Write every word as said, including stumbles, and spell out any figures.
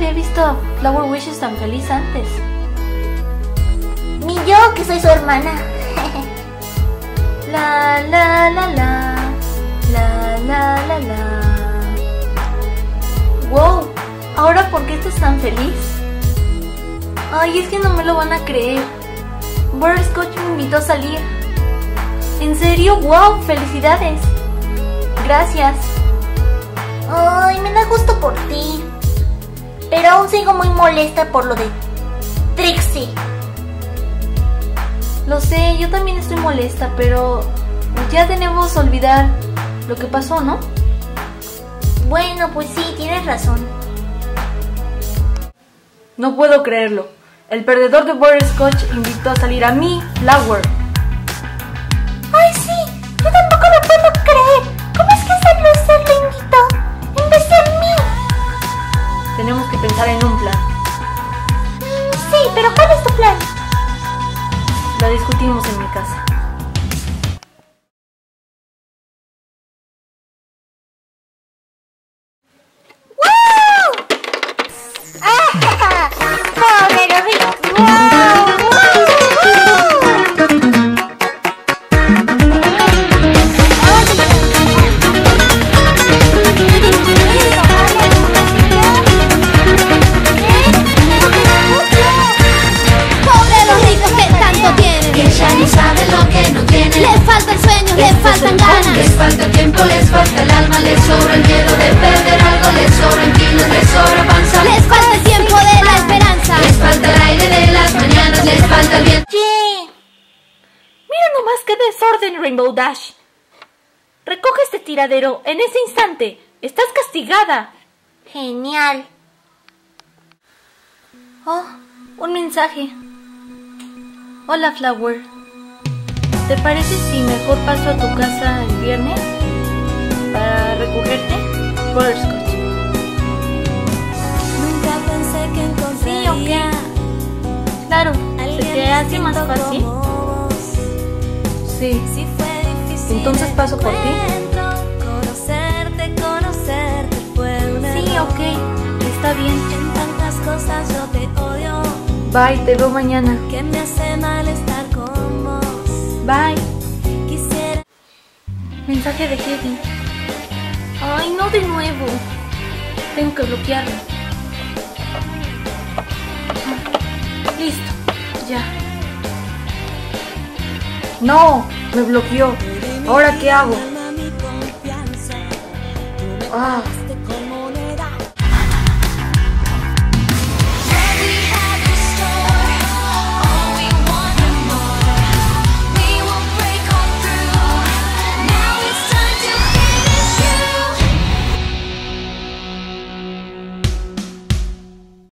había visto a Flower Wishes tan feliz antes. Ni yo, que soy su hermana. La la la la. La la la la. Wow, ¿ahora por qué estás tan feliz? Ay, es que no me lo van a creer. Butterscotch me invitó a salir. ¿En serio? ¡Wow! ¡Felicidades! Gracias. Ay, me da gusto por ti. Pero aún sigo muy molesta por lo de Trixie. Lo sé, yo también estoy molesta, pero ya tenemos que olvidar lo que pasó, ¿no? Bueno, pues sí, tienes razón. No puedo creerlo. El perdedor de Butterscotch invitó a salir a mí, Flower. ¡Ay, sí! Yo tampoco lo puedo creer. ¿Cómo es que salió a ser lo invitó en vez de a mí? Tenemos que pensar en un plan. Sí, pero ¿cuál es tu plan? Lo discutimos en mi casa. ¡Wow! ¡Ah! ¡Pobre Rick! ¡Wow! Les falta tiempo, les falta el alma, les sobra el miedo de perder algo, les sobran kilos, les sobra panza, les falta el tiempo de la esperanza, les falta el aire de las mañanas, les falta el viento. Yeah. Mira nomás qué desorden, Rainbow Dash. Recoge este tiradero en ese instante. Estás castigada. Genial. Oh, un mensaje. Hola, Flower. ¿Te parece si mejor paso a tu casa el viernes para recogerte? Butterscotch. Nunca pensé que encontraría. Sí, ok. Claro, ¿se te hace más fácil? Sí. Si fue difícil. Entonces paso por ti. Conocerte, conocerte fue un Sí, error. ok. Está bien. En tantas cosas yo te odio. Bye, te veo mañana. Que me hace mal estar con vos. Bye. Quisiera. Mensaje de Kevin. Ay, no de nuevo. Tengo que bloquearlo. Ah, listo, ya. No, me bloqueó. ¿Ahora qué hago? Ah.